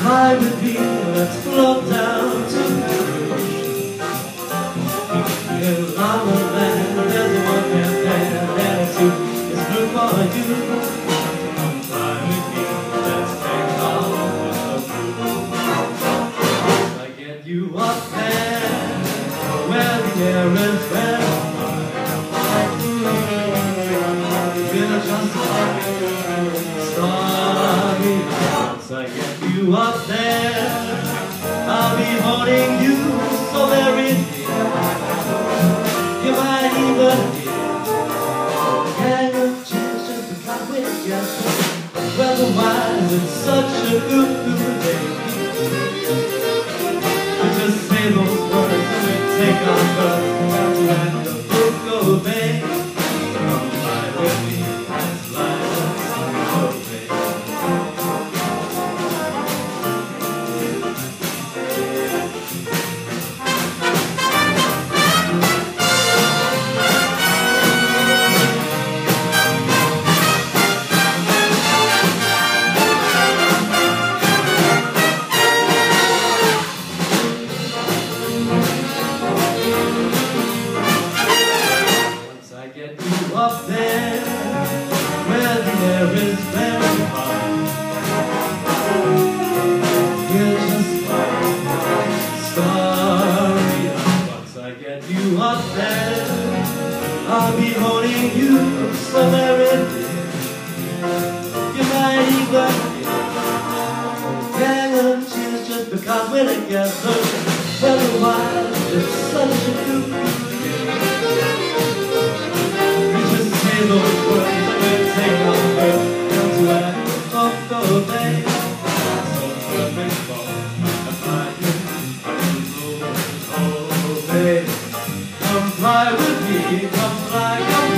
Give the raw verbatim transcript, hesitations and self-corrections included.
Fly with me, let's float down to the ocean. In Lava Land, there's one man there, and it's you, it's blue for you. Come fly with me, let's take off with the blue. I get you up there, where the air is rarefied. We're just like starry clouds. I get you up there, I'll be holding you so very near. You might even hear hang of chance just because we're together. Weather-wise, it's such a good, good day. We just say those words and we take our birth down to end the Bucco Bay. Come fly with me and slide us away. Up there, where the air is very fine, you're just like starry eyes. Once I get you up there, I'll be holding you so very dear. You might even hang on cheers just because we're together. Otherwise, it's such a good those words that will take our birth down to end the Bucco Bay. So perfect for a flying Bucco Bay. Come fly with me, come fly, come